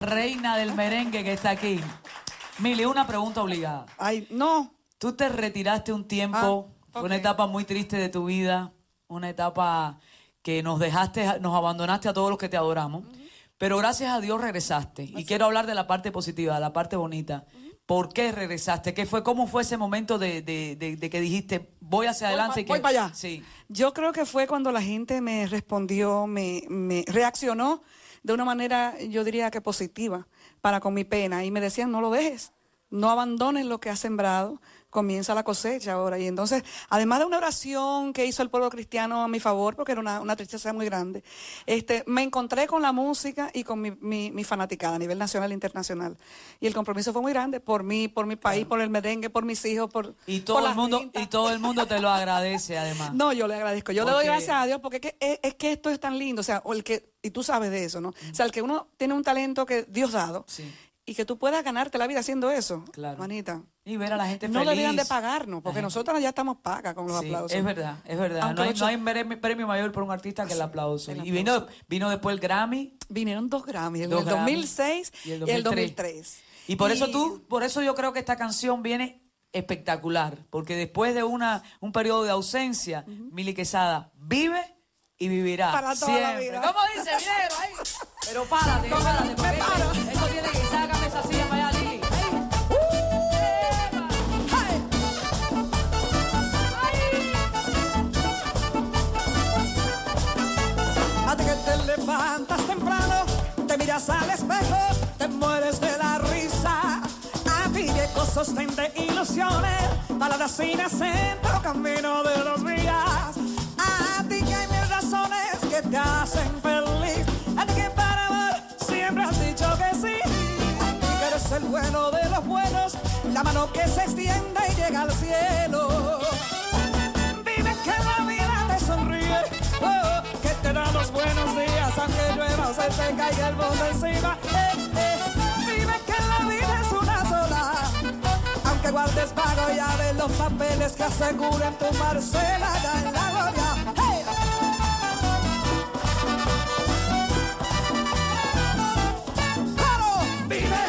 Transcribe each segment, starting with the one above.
reina del merengue que está aquí. Mili, una pregunta obligada. Ay, no. Tú te retiraste un tiempo, fue una etapa muy triste de tu vida, una etapa que nos dejaste, nos abandonaste a todos los que te adoramos, pero gracias a Dios regresaste. Y quiero hablar de la parte positiva, de la parte bonita. ¿Por qué regresaste? ¿Qué fue? ¿Cómo fue ese momento de que dijiste, voy hacia adelante? Voy para allá. Sí. Yo creo que fue cuando la gente me respondió, me reaccionó de una manera, yo diría que positiva, para con mi pena. Y me decían, no lo dejes, no abandones lo que has sembrado, comienza la cosecha ahora. Y entonces, además de una oración que hizo el pueblo cristiano a mi favor, porque era una tristeza muy grande, me encontré con la música y con mi fanaticada a nivel nacional e internacional. Y el compromiso fue muy grande por mí, por mi país, por el merengue, por mis hijos, por todo el mundo te lo agradece, además. No, yo le agradezco. Yo le doy gracias a Dios porque es que esto es tan lindo. O sea, y tú sabes de eso, ¿no? O sea, el que uno tiene un talento que Dios dado. Sí. Y que tú puedas ganarte la vida haciendo eso, claro. Manita. Y ver a la gente no feliz. No deberían de pagarnos, porque nosotras ya estamos pagas con los aplausos. Es verdad, es verdad. No hay premio mayor por un artista que el aplauso. Y vino después el Grammy. Vinieron 2 Grammys, el 2006 y el 2003. Y por eso yo creo que esta canción viene espectacular, porque después de un periodo de ausencia, Mili Quesada vive y vivirá para toda siempre. La vida. ¿Cómo dice, Minero? Ay, pero párate, porque esto tiene que sácame esa silla para allá, Lili. A ti que te levantas temprano, te miras al espejo, te mueres de la risa. A ti que sostén de ilusiones, palabras sin acento, camino de los días. A ti que hay mil razones que te hacen feliz. A ti que para amar siempre has dicho que sí. A ti que eres el bueno de los buenos, la mano que se extiende y llega al cielo. Vive que la vida te sonríe, que te da los buenos días, aunque llueva o se te caiga el mundo encima. Vive que la vida es una sola, aunque guardes pago y abres los papeles que aseguren tu parcela allá en la gloria. ¡Hey! ¡Claro!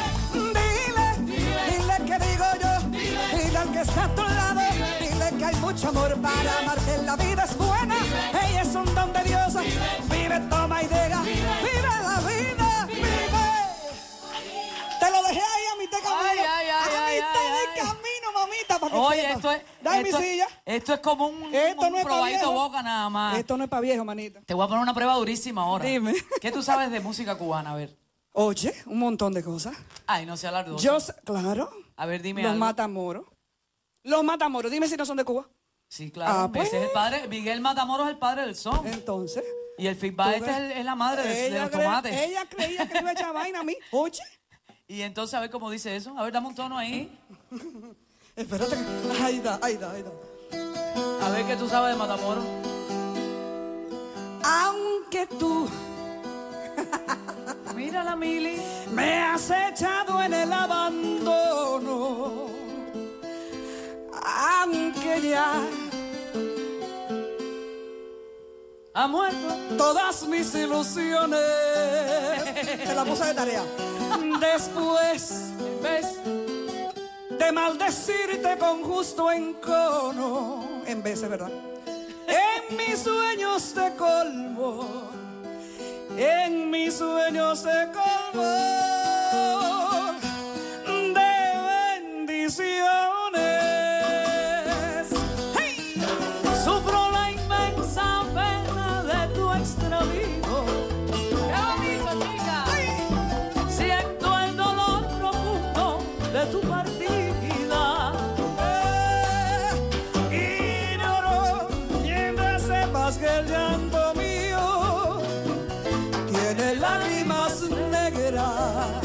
Dile que digo yo, dile al que está a tu lado, dile que hay mucho amor para amar, que la vida es buena, ella es un don de Dios. Vive, toma y deja, vive la vida, vive. Te lo dejé ahí a mitad de camino. A mitad de camino, mamita, para que oye, sepa. Dame mi silla. Esto es como un no probadito boca nada más. Esto no es para viejo, manita. Te voy a poner una prueba durísima ahora. Dime. ¿Qué tú sabes de música cubana? A ver. Oye, un montón de cosas. Ay, no sea largo. Claro. A ver, dime Los algo. Matamoros. Los Matamoros, dime si no son de Cuba. Sí, claro. Pues. Ese es el padre. Miguel Matamoros es el padre del son. Entonces. Y el feedback es la madre de los tomates. Ella creía que iba a echar vaina a mí. Oye. Y entonces, a ver cómo dice eso. A ver, dame un tono ahí. Espérate. Ahí da. A ver qué tú sabes de Matamoros. Aunque tú Mira la Mili. me has echado en el abandono, aunque ya ha muerto todas mis ilusiones. Te la puse de tarea. Después, ¿ves? de maldecirte con justo encono, en vez de verdad, en mis sueños te colmo, en mis sueños te colmo de bendiciones. ¡Hey! Sufro la inmensa pena de tu extravío. ¡Qué bonito, chica! ¡Ay! Siento el dolor profundo de tu partida. Ignoro mientras sepas que el llanto mío tiene lágrimas negras.